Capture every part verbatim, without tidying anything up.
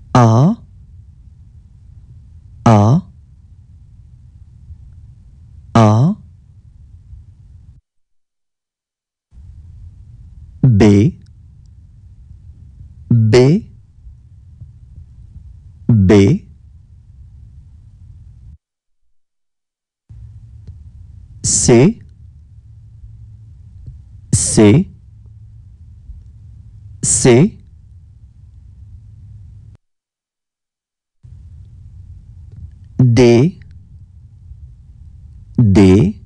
A, A, A, B, B, B, C, C, C, D, D,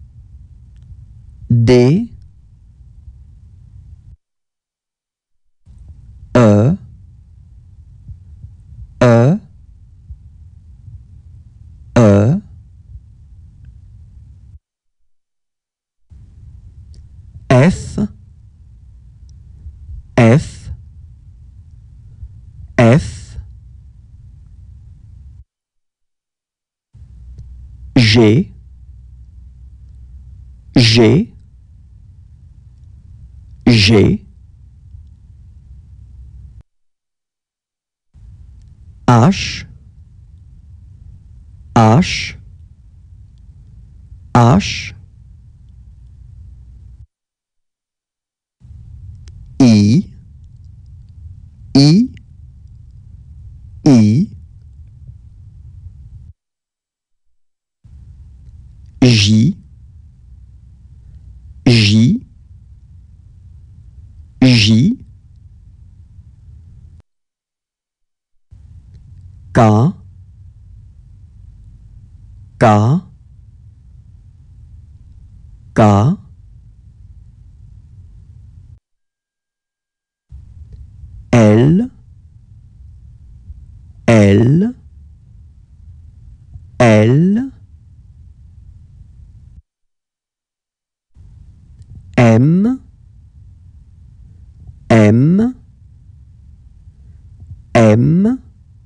D, E, E, E, F, F, F, G, G, G, H, H, H, I, I, I, J, J, J, K, K, K, L, L, L, M, M, M,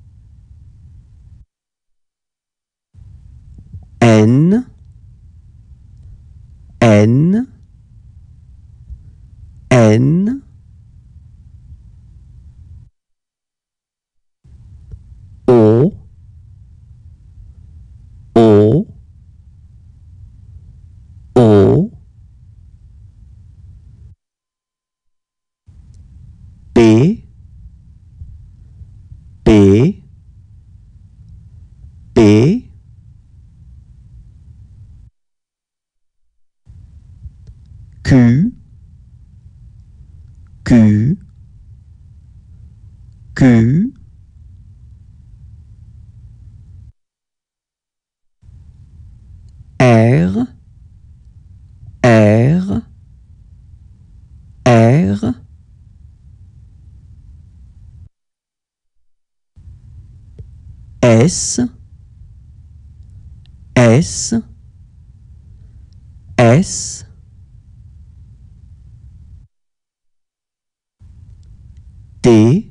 N, N, N, O, O, O, P, P, P, Q, Q, Q, R, R, R, S, S, S, T,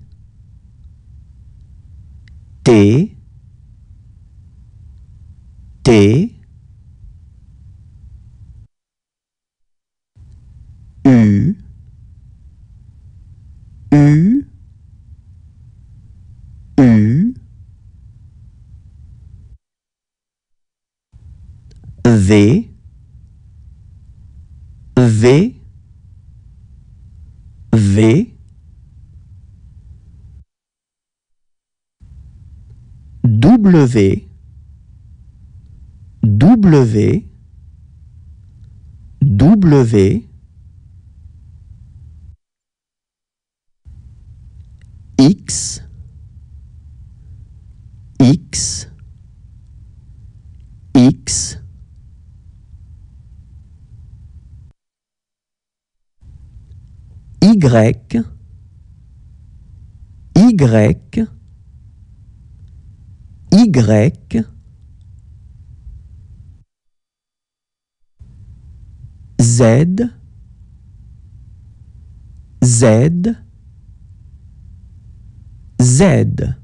T, T, U, U, U, V, V, V, W, W, W, X, X, X, Y, Y, Y, Z, Z, Z.